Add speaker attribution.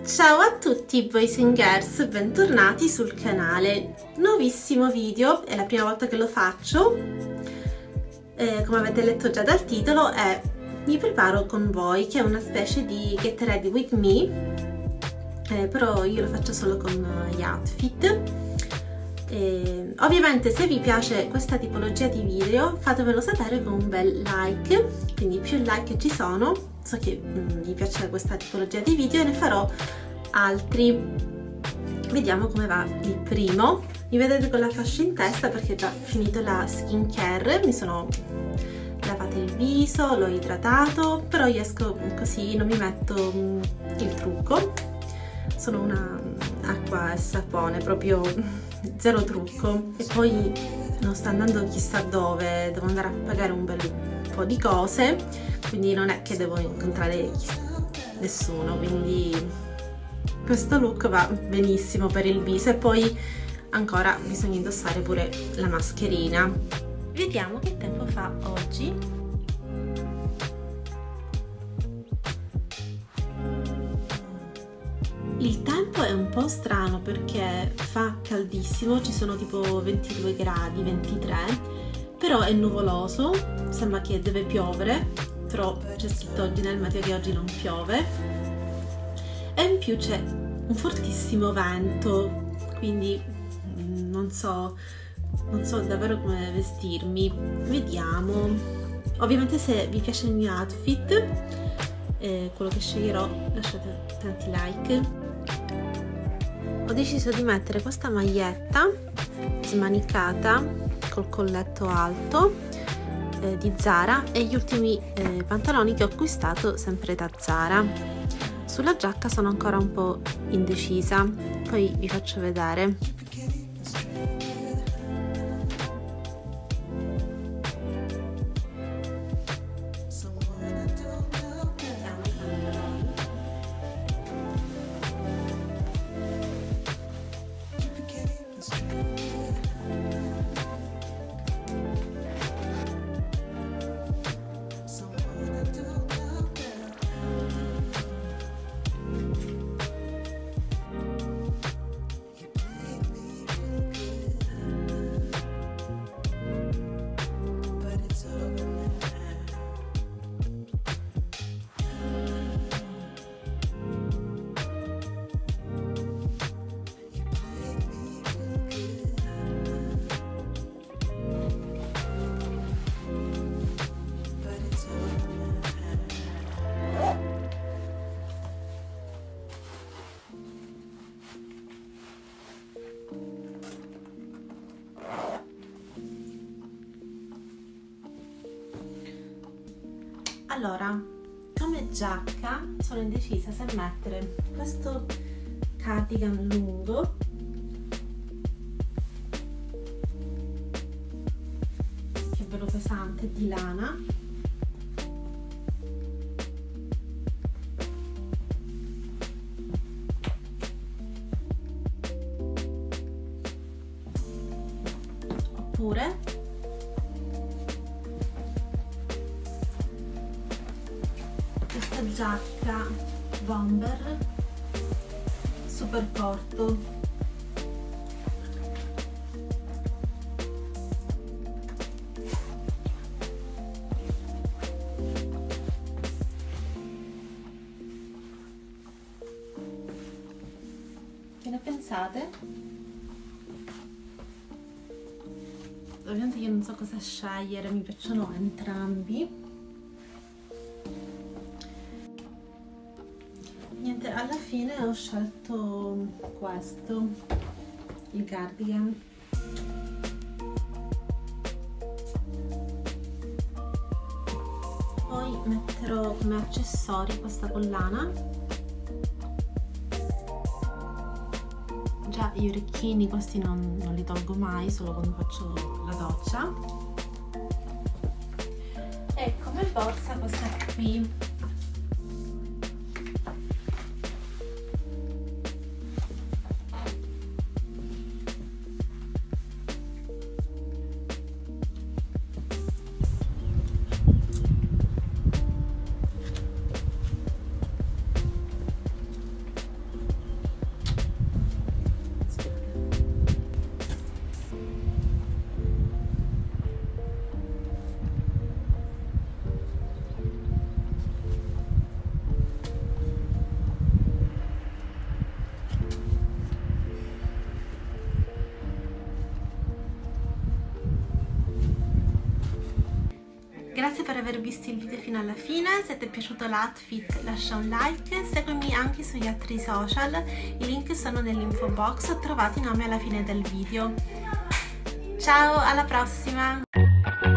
Speaker 1: Ciao a tutti boys and girls, bentornati sul canale. Nuovissimo video, è la prima volta che lo faccio. Come avete letto già dal titolo, è Mi preparo con voi, che è una specie di Get Ready With Me, però io lo faccio solo con gli outfit. Ovviamente se vi piace questa tipologia di video fatemelo sapere con un bel like, quindi più like ci sono, so che vi piace questa tipologia di video e ne farò altri. Vediamo come va il primo. Mi vedete con la fascia in testa perché ho già finito la skincare, mi sono lavata il viso, l'ho idratato, però io esco così, non mi metto il trucco, sono una acqua e sapone, proprio zero trucco. E poi non sto andando chissà dove, devo andare a pagare un bel po' di cose, quindi non è che devo incontrare nessuno, quindi questo look va benissimo per il viso. E poi ancora bisogna indossare pure la mascherina. Vediamo che tempo fa oggi. Il tempo è un po' strano perché fa caldissimo, ci sono tipo 22 gradi, 23, però è nuvoloso, sembra che deve piovere, però c'è scritto oggi nel meteo che oggi non piove. E in più c'è un fortissimo vento, quindi non so davvero come vestirmi. Vediamo. Ovviamente se vi piace il mio outfit, quello che sceglierò, lasciate tanti like. Ho deciso di mettere questa maglietta smanicata col colletto alto di Zara e gli ultimi pantaloni che ho acquistato sempre da Zara. Sulla giacca sono ancora un po' indecisa, poi vi faccio vedere. Allora, come giacca sono indecisa se mettere questo cardigan lungo che è bello pesante, di lana, oppure giacca bomber super corto. Che ne pensate? Ovviamente io non so cosa scegliere, mi piacciono entrambi. Niente, alla fine ho scelto questo, il cardigan. Poi metterò come accessori questa collana. Già gli orecchini questi non li tolgo mai, solo quando faccio la doccia. E come borsa questa qui. grazie per aver visto il video fino alla fine. Se ti è piaciuto l'outfit lascia un like, seguimi anche sugli altri social, i link sono nell'info box, trovate i nomi alla fine del video. Ciao, alla prossima!